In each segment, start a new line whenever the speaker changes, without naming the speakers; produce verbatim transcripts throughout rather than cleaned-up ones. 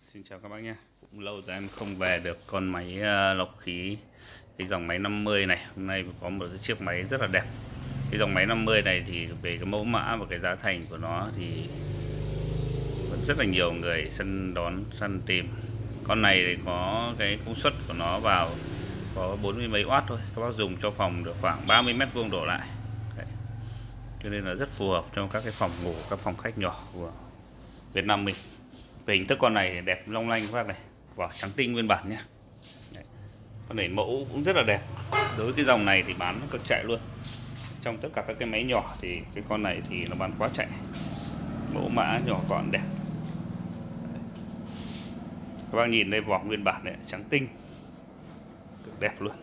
Xin chào các bác nhé. Cũng lâu rồi em không về được con máy lọc khí, cái dòng máy năm mươi này. Hôm nay có một cái chiếc máy rất là đẹp. Cái dòng máy năm mươi này thì về cái mẫu mã và cái giá thành của nó thì vẫn rất là nhiều người săn đón săn tìm. Con này thì có cái công suất của nó vào có bốn mươi mấy oát thôi. Các bác dùng cho phòng được khoảng ba mươi mét vuông đổ lại. Đấy. Cho nên là rất phù hợp trong các cái phòng ngủ, các phòng khách nhỏ của Việt Nam mình. Về hình thức con này đẹp long lanh các bác này, vỏ trắng tinh nguyên bản nhé. Đấy. Con này mẫu cũng rất là đẹp. Đối với cái dòng này thì bán cực chạy luôn. Trong tất cả các cái máy nhỏ thì cái con này thì nó bán quá chạy. Mẫu mã nhỏ gọn đẹp. Đấy. Các bác nhìn đây, vỏ nguyên bản này trắng tinh, cực đẹp luôn,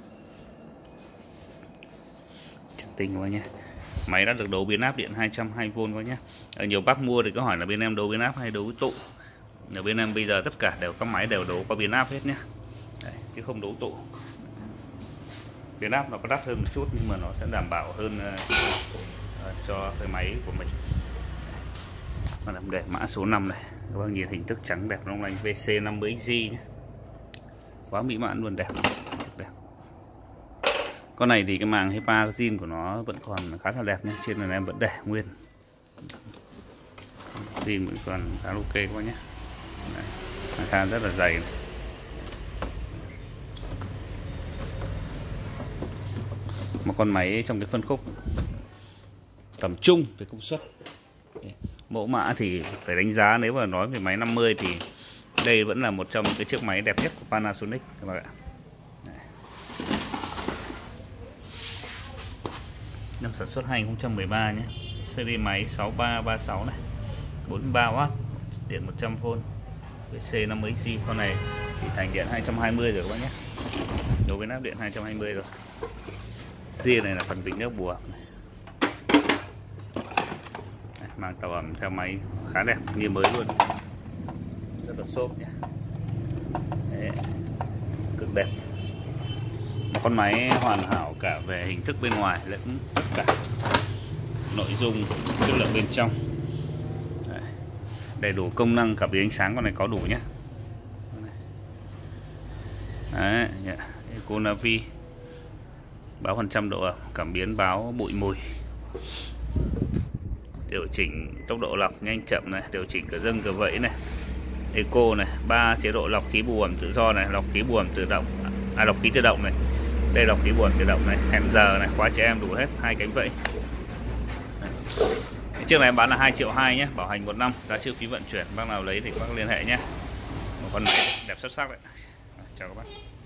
trắng tinh quá nhé. Máy đã được đấu biến áp điện hai trăm hai mươi vôn quá nhé. Ở nhiều bác mua thì có hỏi là bên em đấu biến áp hay đấu tụ. Ở bên em bây giờ tất cả đều các máy đều đấu có biến áp hết nhé. Đấy, chứ không đấu tụ. Biến áp nó có đắt hơn một chút nhưng mà nó sẽ đảm bảo hơn uh, cho cái máy của mình. Còn làm để mã số năm này, các bác nhìn hình thức trắng đẹp long lanh, vê xê năm mươi X G nhé. Quá mỹ mãn luôn, đẹp. Đẹp. Con này thì cái màng HEPA zin của nó vẫn còn khá là đẹp nhé, trên này em vẫn để nguyên. Zin vẫn còn khá ok các bác nhé. Khá rất là dày này. Một con máy trong cái phân khúc tầm trung về công suất. Mẫu mã thì phải đánh giá, nếu mà nói về máy năm mươi thì đây vẫn là một trong những cái chiếc máy đẹp nhất của Panasonic các bạn ạ. Năm sản xuất hai nghìn không trăm mười ba nhé. Series máy sáu ba ba sáu này, bốn mươi ba oát, điện một trăm vôn, vê xê năm mươi X G. Con này thì thành điện hai trăm hai mươi rồi các bác nhé. Đối với áp điện hai trăm hai mươi rồi. Ria này là phần bình nước bùa này. Đây, mang tàu ẩm theo máy khá đẹp, như mới luôn, rất là xốp nhé. Đấy, cực đẹp. Một con máy hoàn hảo cả về hình thức bên ngoài lẫn tất cả nội dung chất lượng bên trong. Đấy, đầy đủ công năng, cả về ánh sáng con này có đủ nhé. Đấy, Econavi, báo phần trăm độ ẩm, cảm biến báo bụi mùi, điều chỉnh tốc độ lọc nhanh chậm này, điều chỉnh cửa dâng cửa vẫy này, eco này, ba chế độ lọc khí bù ẩm tự do này, lọc khí bù ẩm tự động, à lọc khí tự động này, đây lọc khí bù ẩm tự động này, hẹn giờ này, khóa trẻ em đủ hết, hai cánh vẫy. Chiếc này em bán là hai triệu hai nhé, bảo hành một năm, giá trừ phí vận chuyển. Bác nào lấy thì các bác liên hệ nhé. Một con máy đẹp xuất sắc đấy. Chào các bác.